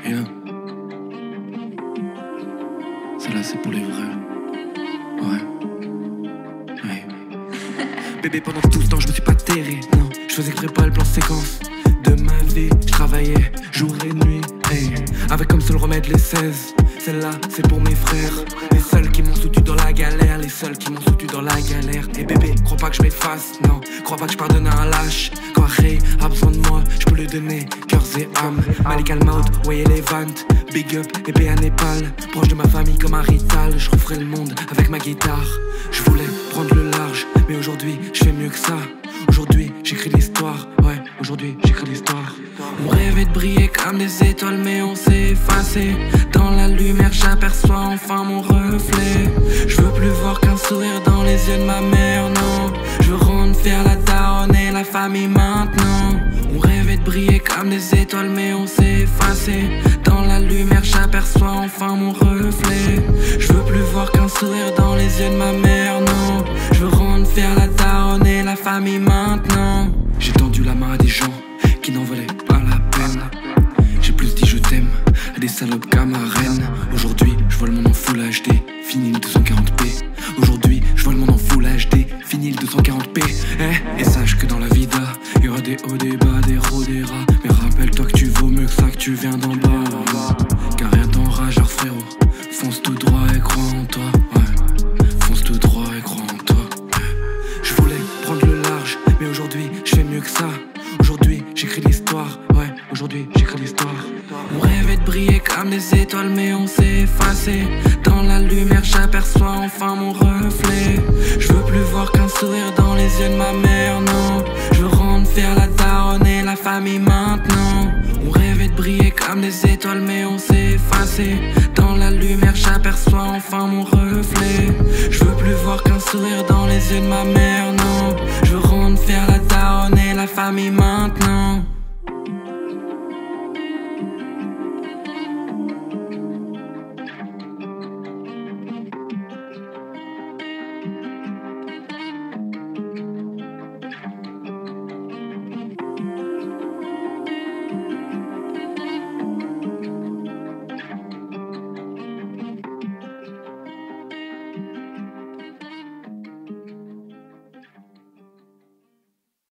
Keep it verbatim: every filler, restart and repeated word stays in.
Yeah. Celle-là c'est pour les vrais. Ouais. Ouais. Bébé, pendant tout ce temps je me suis pas terré. Non, je faisais exprès pas le plan séquence de ma vie. Je travaillais jour et nuit, hey. Avec comme seul remède les seize. Celle-là c'est pour mes frères, les seuls qui m'ont soutenu dans la galère, les seuls qui m'ont soutenu dans la galère. Et bébé, crois pas que je m'efface, non, crois pas que je pardonne à un lâche. Quand Ray a besoin de moi, je peux le donner, cœurs et âme. Malik Al-Maud, Way Levant, big up, épée à Népal. Proche de ma famille comme un rital, je referai le monde avec ma guitare. Je voulais prendre le large, mais aujourd'hui je fais mieux que ça. Aujourd'hui j'écris l'histoire, ouais, aujourd'hui j'écris l'histoire. On rêvait de briller comme des étoiles mais on s'est effacé. Dans la lumière j'aperçois enfin mon reflet. Je veux plus voir qu'un sourire dans les yeux de ma mère, non. Je veux rendre fier la daronne et la famille maintenant. On rêvait de briller comme des étoiles mais on s'est effacé. Dans la lumière j'aperçois enfin mon reflet. Je veux plus voir qu'un sourire dans les yeux de ma mère, non. Je veux rendre fier la daronne et la famille maintenant. J'ai tendu la main à des gens qui n'en valaient pas la peine. J'ai plus dit je t'aime à des salopes qu'à ma reine. Aujourd'hui je vois le monde en full H D, fini le deux cent quarante p. Aujourd'hui je vois le monde en full H D, fini le deux cent quarante p. Eh, et sache que dans la vida y'aura des hauts, des bas, des hauts, des rats. Mais rappelle-toi que tu vaux mieux que ça, que tu viens d'en bas. Car rien t'enrageur frérot, fonce tout droit et crois en toi. Ouais, fonce tout droit et crois en toi. Je voulais prendre le large, mais aujourd'hui je fais mieux que ça. Aujourd'hui j'écris l'histoire, ouais, aujourd'hui j'écris l'histoire. On rêvait de briller comme des étoiles mais on s'est effacé. Dans la lumière j'aperçois enfin mon reflet. Je veux plus voir qu'un sourire dans les yeux de ma mère, non. Je veux rendre fier la daronne et la famille maintenant. On rêvait de briller comme des étoiles mais on s'est effacé. Dans la lumière j'aperçois enfin mon reflet. Je veux plus voir qu'un sourire dans les yeux de ma mère, non. Je veux rendre fier la daronne et la famille maintenant.